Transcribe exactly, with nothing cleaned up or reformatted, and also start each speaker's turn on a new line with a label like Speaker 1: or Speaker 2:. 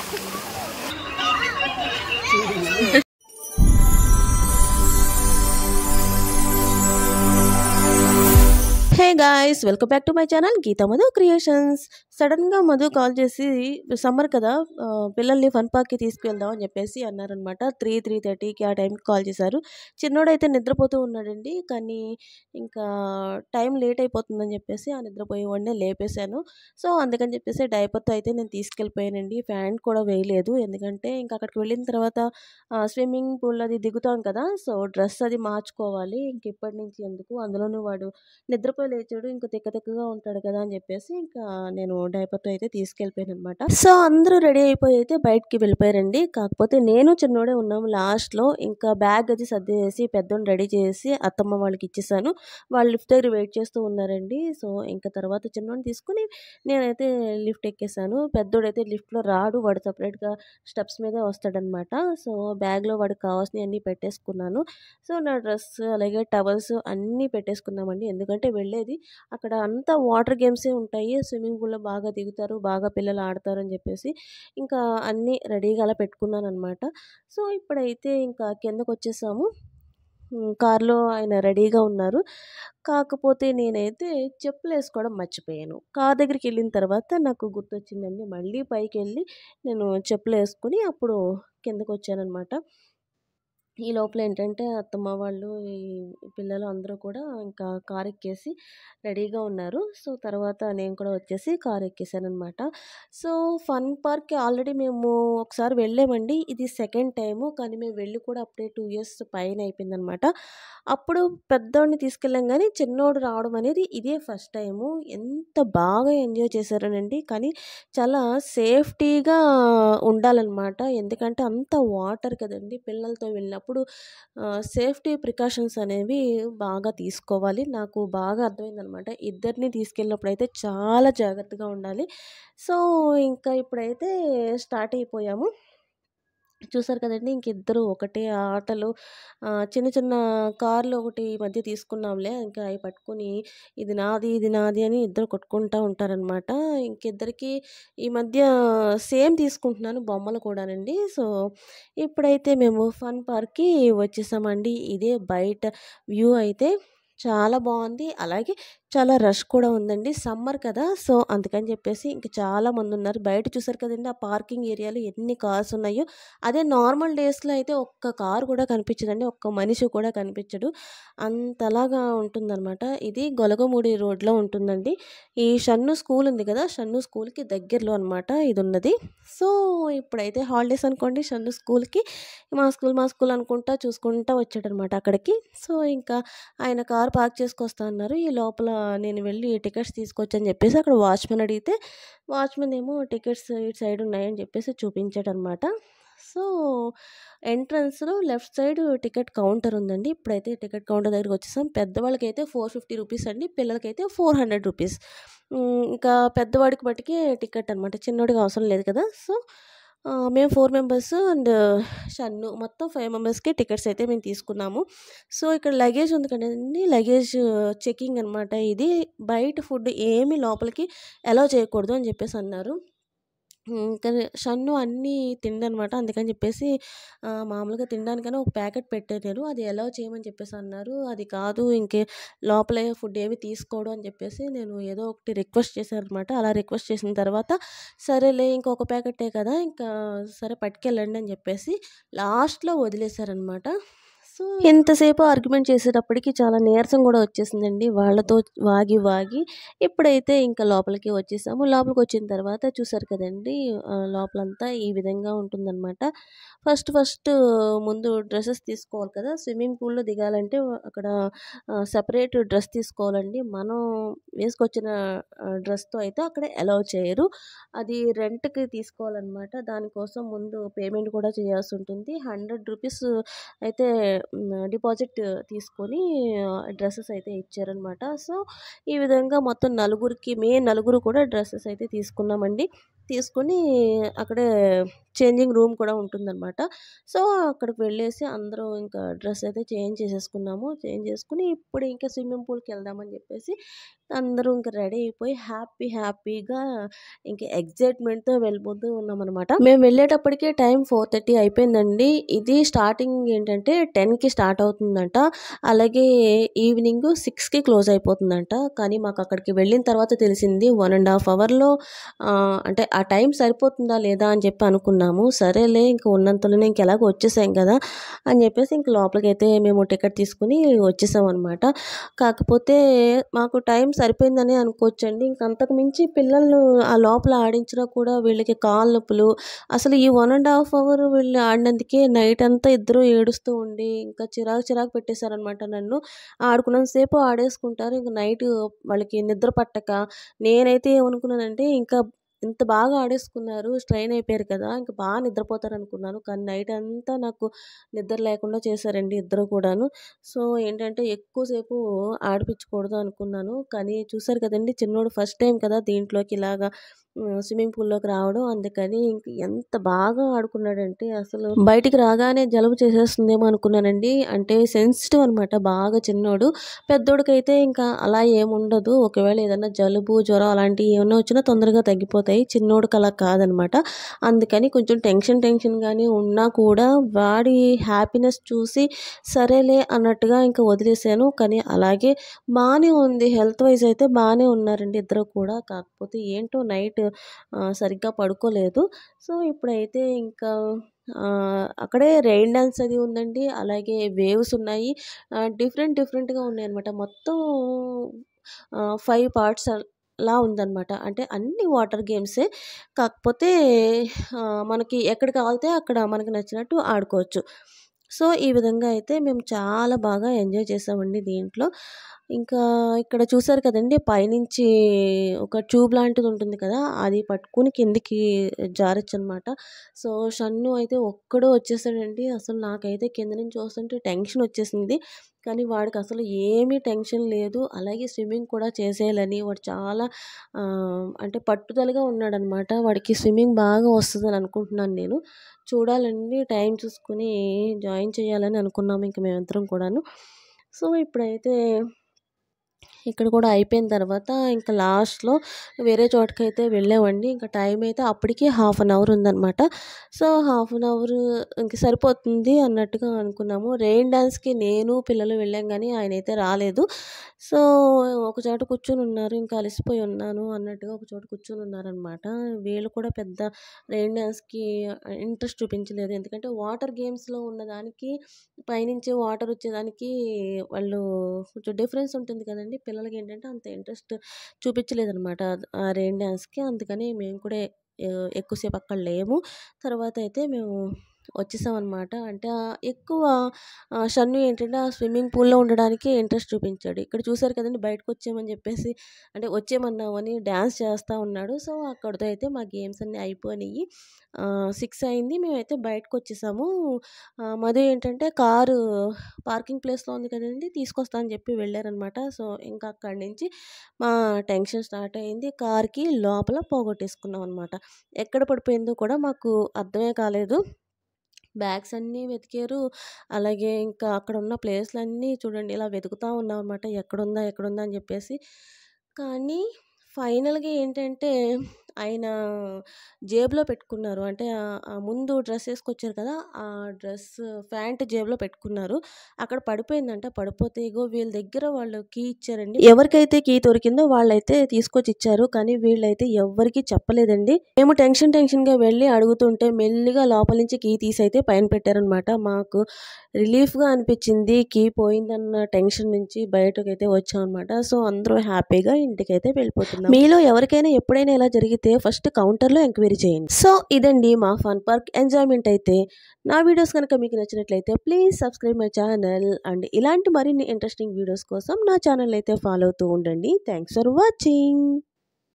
Speaker 1: Hey guys, welcome back to my channel Geetha Madhu creations. సడన్గా Madhu call చేసి summer కదా ఆ, పిల్లల్ని ఫన్ పార్క్కి తీసుకువెళ్దాం అని చెప్పేసి అన్నారనమాట. త్రీ త్రీ థర్టీకి ఆ టైంకి కాల్ చేశారు. చిన్నోడైతే నిద్రపోతూ ఉన్నాడండి. కానీ ఇంకా టైం లేట్ అయిపోతుందని చెప్పేసి ఆ నిద్రపోయేవాడినే లేపేశాను. సో అందుకని చెప్పేసి డైపర్తో అయితే నేను తీసుకెళ్ళిపోయానండి. ఫ్యాన్ కూడా వేయలేదు, ఎందుకంటే ఇంకా అక్కడికి వెళ్ళిన తర్వాత స్విమ్మింగ్ పూల్ అది దిగుతాం కదా, సో డ్రెస్ అది మార్చుకోవాలి. ఇంక ఇప్పటి నుంచి ఎందుకు, అందులోనూ వాడు నిద్రపోయి లేచాడు, ఇంకా తిక్క తిక్కగా ఉంటాడు కదా అని చెప్పేసి ఇంకా నేను డైపర్తో అయితే తీసుకెళ్ళిపోయాను అనమాట. సో అందరూ రెడీ అయిపోయి అయితే బయటికి వెళ్ళిపోయారండి. కాకపోతే నేను చిన్నోడే ఉన్నాము లాస్ట్లో. ఇంకా బ్యాగ్ అది సర్దేసి పెద్దోని రెడీ చేసి అత్తమ్మ వాళ్ళకి ఇచ్చేసాను. వాళ్ళు లిఫ్ట్ దగ్గర వెయిట్ చేస్తూ ఉన్నారండి. సో ఇంకా తర్వాత చిన్నోని తీసుకుని నేనైతే లిఫ్ట్ ఎక్కేసాను. పెద్దోడైతే లిఫ్ట్లో రాడు, వాడు సపరేట్గా స్టెప్స్ మీదే వస్తాడనమాట. సో బ్యాగ్లో వాడికి కావాల్సినవి అన్నీ పెట్టేసుకున్నాను. సో నా డ్రెస్ అలాగే టవల్స్ అన్నీ పెట్టేసుకున్నామండి. ఎందుకంటే వెళ్ళేది అక్కడ అంతా వాటర్ గేమ్సే ఉంటాయి. స్విమ్మింగ్ పూల్లో బాగా దిగుతారు, బాగా పిల్లలు ఆడతారు అని చెప్పేసి ఇంకా అన్నీ రెడీగా అలా పెట్టుకున్నాను అనమాట. సో ఇప్పుడైతే ఇంకా కిందకు వచ్చేసాము. ఉమ్, కారులో ఆయన రెడీగా ఉన్నారు. కాకపోతే నేనైతే చెప్పులు వేసుకోవడం మర్చిపోయాను. కార్ దగ్గరికి వెళ్ళిన తర్వాత నాకు గుర్తొచ్చిందండి. మళ్ళీ పైకి వెళ్ళి నేను చెప్పులు వేసుకుని అప్పుడు కిందకు వచ్చానమాట. ఈ లోపల ఏంటంటే అత్తమ్మ వాళ్ళు, ఈ పిల్లలు అందరూ కూడా ఇంకా కార్ ఎక్కేసి రెడీగా ఉన్నారు. సో తర్వాత నేను కూడా వచ్చేసి కార్ ఎక్కేసానమాట. సో ఫన్ పార్క్కి ఆల్రెడీ మేము ఒకసారి వెళ్ళామండి. ఇది సెకండ్ టైము. కానీ మేము వెళ్ళి కూడా అప్పుడే టూ ఇయర్స్ పైన అయిపోయిందనమాట. అప్పుడు పెద్దోడిని తీసుకెళ్ళాం, కానీ చిన్నోడు రావడం అనేది ఇదే ఫస్ట్ టైము. ఎంత బాగా ఎంజాయ్ చేశారనండి. కానీ చాలా సేఫ్టీగా ఉండాలన్నమాట. ఎందుకంటే అంత వాటర్ కదండి, పిల్లలతో వెళ్ళినప్పుడు సేఫ్టీ ప్రికాషన్స్ అనేవి బాగా తీసుకోవాలి. నాకు బాగా అర్థమైందనమాట. ఇద్దరిని తీసుకెళ్ళినప్పుడు అయితే చాలా జాగ్రత్తగా ఉండాలి. సో ఇంకా ఇప్పుడైతే స్టార్ట్ అయిపోయాము. చూసారు కదండి, ఇంకిద్దరు ఒకటే ఆటలు. ఆ, చిన్న చిన్న కార్లు ఒకటి ఈ మధ్య తీసుకున్నాంలే, ఇంకా అవి పట్టుకుని ఇది నాది ఇది నాది అని ఇద్దరు కొట్టుకుంటూ ఉంటారనమాట. ఇంకిద్దరికి ఈ మధ్య సేమ్ తీసుకుంటున్నాను బొమ్మలు కూడానండి. సో ఇప్పుడైతే మేము ఫన్ పార్క్కి వచ్చేసామండి. ఇదే బయట వ్యూ అయితే చాలా బాగుంది. అలాగే చాలా రష్ కూడా ఉందండి. సమ్మర్ కదా, సో అందుకని చెప్పేసి ఇంక చాలా మంది ఉన్నారు. బయట చూసారు కదండి, ఆ పార్కింగ్ ఏరియాలో ఎన్ని కార్స్ ఉన్నాయో. అదే నార్మల్ డేస్లో అయితే ఒక్క కారు కూడా కనిపించదండి, ఒక్క మనిషి కూడా కనిపించడు. అంతలాగా ఉంటుందన్నమాట. ఇది గొలగమూడి రోడ్లో ఉంటుందండి. ఈ షన్ను స్కూల్ ఉంది కదా, షన్ను స్కూల్కి దగ్గరలో అనమాట ఇది ఉన్నది. సో ఇప్పుడైతే హాలిడేస్ అనుకోండి, షన్ను స్కూల్కి మా స్కూల్ మా స్కూల్ అనుకుంటా చూసుకుంటా వచ్చాడనమాట అక్కడికి. సో ఇంకా ఆయన కారు పార్క్ చేసుకొస్తా అన్నారు. ఈ లోపల నేను వెళ్ళి టికెట్స్ తీసుకొచ్చని చెప్పేసి అక్కడ వాచ్మెన్ అడిగితే, వాచ్మెన్ ఏమో టికెట్స్ ఇటు సైడ్ ఉన్నాయని చెప్పేసి చూపించాడనమాట. సో ఎంట్రన్స్లో లెఫ్ట్ సైడ్ టికెట్ కౌంటర్ ఉందండి. ఇప్పుడైతే టికెట్ కౌంటర్ దగ్గరికి వచ్చేసాం. పెద్దవాళ్ళకైతే ఫోర్ ఫిఫ్టీ రూపీస్ అండి, పిల్లలకైతే ఫోర్ హండ్రెడ్ రూపీస్. ఇంకా పెద్దవాడికి బట్టికే టికెట్ అనమాట, చిన్నోడికి అవసరం లేదు కదా. సో ఆ, మేము ఫోర్ మెంబర్స్ అండ్ షన్ను మొత్తం ఫైవ్ మెంబర్స్కి టికెట్స్ అయితే మేము తీసుకున్నాము. సో ఇక్కడ లగేజ్ ఉంది కదండి, లగేజ్ చెకింగ్ అనమాట. ఇది బయట ఫుడ్ ఏమీ లోపలికి అలౌ చేయకూడదు అని చెప్పేసి అన్నారు. ఇంకా షన్ను అన్నీ తిండనమాట. అందుకని చెప్పేసి ఆ, మామూలుగా తినడానికైనా ఒక ప్యాకెట్ పెట్టారు, అది అలౌ చేయమని చెప్పేసి అన్నారు. అది కాదు, ఇంకే లోపలే ఫుడ్ ఏమి తీసుకోడు అని చెప్పేసి నేను ఏదో ఒకటి రిక్వెస్ట్ చేశాను అనమాట. అలా రిక్వెస్ట్ చేసిన తర్వాత సరేలే ఇంకొక ప్యాకెటే కదా, ఇంకా సరే పట్టుకెళ్ళండి అని చెప్పేసి లాస్ట్లో వదిలేశారనమాట. సో ఎంతసేపు ఆర్గ్యుమెంట్ చేసేటప్పటికి చాలా నీరసం కూడా వచ్చేసిందండి వాళ్ళతో వాగి వాగి. ఇప్పుడైతే ఇంకా లోపలికి వచ్చేసాము. లోపలికి వచ్చిన తర్వాత చూసారు కదండి, ఆ, లోపలంతా ఈ విధంగా ఉంటుందన్నమాట. ఫస్ట్ ఫస్ట్ ముందు డ్రెస్సెస్ తీసుకోవాలి కదా, స్విమ్మింగ్ పూల్లో దిగాలంటే అక్కడ సపరేట్ డ్రెస్ తీసుకోవాలండి. మనం వేసుకొచ్చిన డ్రెస్తో అయితే అక్కడ అలౌ చేయరు, అది రెంట్కి తీసుకోవాలన్నమాట. దానికోసం ముందు పేమెంట్ కూడా చేయాల్సి ఉంటుంది. హండ్రెడ్ రూపీస్ అయితే డిపాజిట్ తీసుకొని డ్రెస్సెస్ అయితే ఇచ్చారనమాట. సో ఈ విధంగా మొత్తం నలుగురికి, మే నలుగురు కూడా డ్రెస్సెస్ అయితే తీసుకున్నామండి. తీసుకుని అక్కడే చేంజింగ్ రూమ్ కూడా ఉంటుందన్నమాట. సో అక్కడికి వెళ్ళేసి అందరూ ఇంకా డ్రెస్ అయితే చేంజ్ చేసేసుకున్నాము. చేంజ్ చేసుకుని ఇప్పుడు ఇంకా స్విమ్మింగ్ పూల్కి వెళ్దామని చెప్పేసి అందరూ ఇంక రెడీ అయిపోయి హ్యాపీ హ్యాపీగా ఇంక ఎక్సైట్‌మెంట్‌తో వెళ్ళిపోతూ ఉన్నామనమాట. మేము వెళ్ళేటప్పటికే టైం నాలుగు ముప్పై అయిపోయిందండి. ఇది స్టార్టింగ్ ఏంటంటే పదికి స్టార్ట్ అవుతుందంట. అలాగే ఈవినింగ్ ఆరుకి క్లోజ్ అయిపోతుందంట. కానీ మాకు అక్కడికి వెళ్ళిన తర్వాత తెలిసింది ఒకటిన్నర ½ అవర్‌లో ఆహ్, అంటే ఆ టైం సరిపోతుందా లేదా అని చెప్పి అనుకున్నాము. సరేలే ఇంక ఉన్నంతలోనే ఇంక ఎలాగో వచ్చేసాం కదా! అని చెప్పేసి ఇంక లోపలికైతే మేము టికెట్ తీసుకొని వచ్చేసామనమాట. కాకపోతే మాకు టైం సరిపోయిందనే అనుకోవచ్చండి. ఇంక అంతకు మించి పిల్లలు ఆ లోపల ఆడించినా కూడా వీళ్ళకి కాళ్ళు నొప్పులు, అసలు ఈ ఒకటిన్నర ½ అవర్ వీళ్ళు ఆడినందుకే నైట్ అంతా ఇద్దరు ఏడుస్తూ ఉండి, ఇంకా చిరాకు చిరాకు పెట్టేశారనమాట నన్ను. ఆడుకున్నంత సేపు ఆడేసుకుంటారు. ఇంక నైటు వాళ్ళకి నిద్ర పట్టక నేనైతే ఏమనుకున్నానంటే ఇంకా ఇంత బాగా ఆడేసుకున్నారు, స్ట్రెయిన్ అయిపోయారు కదా! ఇంక బా నిద్రపోతారనుకున్నాను. కానీ నైట్ అంతా నాకు నిద్ర లేకుండా చేశారండి ఇద్దరు కూడాను. సో, ఏంటంటే ఎక్కువ సేపు ఆడిపిచ్చకూడదు అనుకున్నాను. కానీ చూసారు కదండీ! చిన్నోడు ఫస్ట్ టైమ్ కదా! దీంట్లోకి ఇలాగా హ్మ్. స్విమ్మింగ్ పూల్‌లోకి రావడం. అందుకని ఇంక ఎంత బాగా ఆడుకున్నాడంటే అసలు బయటికి రాగానే జలుబు చేసేస్తుందేమో అనుకున్నానండి. అంటే సెన్సిటివ్ అనమాట బాగా చిన్నోడు. పెద్దోడికైతే ఇంకా అలా ఏముండదు. ఒకవేళ ఏదన్నా జలుబు, జ్వరం అలాంటివి ఏమన్నా వచ్చినా తొందరగా తగ్గిపోతాయి. చిన్నోడికి అలా కాదనమాట. అందుకని కొంచెం టెన్షన్ టెన్షన్‌గానే ఉన్నా కూడా వాడి హ్యాపీనెస్ చూసి సరేలే అన్నట్టుగా ఇంక వదిలేసాను. కానీ అలాగే బానే ఉంది. హెల్త్ వైస్ అయితే బానే ఉన్నారండి ఇద్దరు కూడా. కాకపోతే ఏంటో నైట్ ఆహ్, సరిగ్గా పడుకోలేదు. సో, ఇప్పుడైతే ఇంకా ఆహ్, అక్కడే రెయిన్ డాన్స్ అది ఉందండి. అలాగే వేవ్స్ ఉన్నాయి. ఆహ్, డిఫరెంట్ డిఫరెంట్‌గా ఉన్నాయన్నమాట. మొత్తం ఆహ్, ఐదు పార్ట్స్ అలా ఉందన్నమాట. అంటే అన్నీ వాటర్ గేమ్సే. కాకపోతే ఆహ్, మనకి ఎక్కడ కావాలితే అక్కడ మనకు నచ్చినట్టు ఆడుకోవచ్చు. సో, ఈ విధంగా అయితే మేము చాలా బాగా ఎంజాయ్ చేసామండి దీంట్లో. ఇంకా ఇక్కడ చూసారు కదండీ! పైనుంచి ఒక ట్యూబ్ లాంటిది ఉంటుంది కదా! అది పట్టుకొని కిందకి జారొచ్చనమాట. సో, షన్ను అయితే ఒక్కడు వచ్చేసాడండి. అసలు నాకైతే కింద నుంచి చూస్తుంటే టెన్షన్ వచ్చేసింది. కానీ వాడికసలు ఏమీ టెన్షన్ లేదు. అలాగే స్విమ్మింగ్ కూడా చేసేయాలని వాడు చాలా ఆహ్, అంటే పట్టుదలగా ఉన్నాడనమాట. వాడికి స్విమ్మింగ్ బాగా వస్తదని అనుకుంటున్నాను నేను. చూడాలండి టైం చూసుకొని జాయిన్ చేయాలని అనుకున్నాము ఇంక మేమిద్దరం కూడాను. సో, ఇప్పుడైతే ఇక్కడ కూడా అయిపోయిన తర్వాత ఇంకా లాస్ట్‌లో వేరే చోటకైతే వెళ్ళామండి. ఇంకా టైం అయితే అప్పటికి హాఫ్ అన్ అవర్ ఉందనమాట. సో, హాఫ్ అన్ అవర్ ఇంక సరిపోతుంది అన్నట్టుగా అనుకున్నాము. రెయిన్ డాన్స్‌కి నేను, పిల్లలు వెళ్ళాం గానీ ఆయనైతే రాలేదు. సో, ఒక చోట కూర్చొనున్నారు. ఇంకా అలసిపోయి ఉన్నాను అన్నట్టుగా ఒక చోట కూర్చొనున్నారనమాట. వీళ్ళు కూడా పెద్ద రెయిన్ డాన్స్‌కి ఇంట్రెస్ట్ చూపించలేదు. ఎందుకంటే వాటర్ గేమ్స్‌లో ఉన్నదానికి పైనుంచి వాటర్ వచ్చేదానికి వాళ్ళు కొంచెం డిఫరెన్స్ ఉంటుంది కదండీ! పిల్లలకేంటంటే అంత ఇంట్రెస్ట్ చూపించలేదనమాట. ఆ రెయిన్ డాన్స్‌కి. అందుకని మేము కూడా ఆహ్, ఎక్కువసేపు అక్కడ లేము. తర్వాతయితే మేము వచ్చేసామనమాట. అంటే ఆహ్, ఎక్కువ ఆహ్, షన్ను ఏంటంటే ఆ స్విమ్మింగ్ పూల్‌లో ఉండడానికే ఇంట్రెస్ట్ చూపించాడు. ఇక్కడ చూసారు కదండీ! బయటకొచ్చేయమని చెప్పేసి అంటే వచ్చేయమన్నామని డాన్స్ చేస్తా ఉన్నాడు. సో, అక్కడితో అయితే మా గేమ్స్ అన్నీ అయిపోయినియి. ఆహ్, ఆరు అయింది. మేమైతే బయటకొచ్చేసాము. ఆహ్, మధు ఏంటంటే కారు పార్కింగ్ ప్లేస్‌లో ఉంది కదండీ! తీసుకొస్తా అని చెప్పి వెళ్ళారనమాట. సో, ఇంకా అక్కడి నుంచి మా టెన్షన్ స్టార్ట్ అయింది. కార్‌కి లోపల పోగొట్టేసుకున్నాం అనమాట. ఎక్కడ పడిపోయిందో కూడా మాకు అర్థమే కాలేదు. బ్యాగ్స్ అన్నీ వెతికారు. అలాగే ఇంకా అక్కడున్న ప్లేస్‌లన్నీ చూడండి ఇలా వెతుకుతా ఉన్నామనమాట. ఎక్కడుందా? ఎక్కడుందా? అని జెప్పేసి. కానీ ఫైనల్‌గా ఏంటంటే ఆయన జేబులో పెట్టుకున్నారు. అంటే ఆహ్, ఆ ముందు డ్రెస్ ఏసుకొచ్చారు కదా! ఆ డ్రెస్ ప్యాంట్ జేబులో పెట్టుకున్నారు. అక్కడ పడిపోయిందంట. పడిపోతే ఇగో వీళ్ళ దగ్గర వాళ్ళు కీ ఇచ్చారండి. ఎవరికైతే కీ దొరికిందో వాళ్ళైతే తీసుకొచ్చి ఇచ్చారు. కానీ వీళ్ళైతే ఎవ్వరికీ చెప్పలేదండి. మేము టెన్షన్ టెన్షన్‌గా వెళ్ళి అడుగుతుంటే మెల్లిగా లోపల నుంచి కీ తీసైతే పైన పెట్టారనమాట. మాకు రిలీఫ్‌గా అనిపించింది. కీ పోయిందన్న టెన్షన్ నుంచి బయటకైతే వచ్చామనమాట. సో, అందరూ హ్యాపీగా ఇంటికైతే వెళ్ళిపోతున్నాం. మీలో ఎవరికైనా ఎప్పుడైనా ఇలా జరిగితే ఫస్ట్ కౌంటర్‌లో ఎంక్వైరీ చేయండి. సో, ఇదండి మా ఫన్ పార్క్ ఎంజాయ్‌మెంట్ అయితే. నా వీడియోస్ కనుక మీకు నచ్చినట్లయితే please subscribe my channel and ఇలాంటి మరిన్ని ఇంట్రెస్టింగ్ వీడియోస్ కోసం నా ఛానల్ అయితే ఫాలో అవుతూ ఉండండి. Thanks for watching.